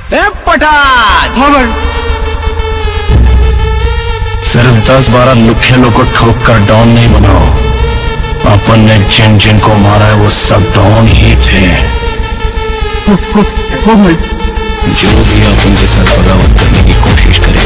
पठान। हाँ भाई। सिर्फ 10-12 लुख्यलों को ठोक कर डॉन नहीं बनाओ। अपन ने जिन जिन को मारा है वो सब डॉन ही थे। हाँ भाई। जो भी आप उनके साथ बगावत करने की कोशिश करे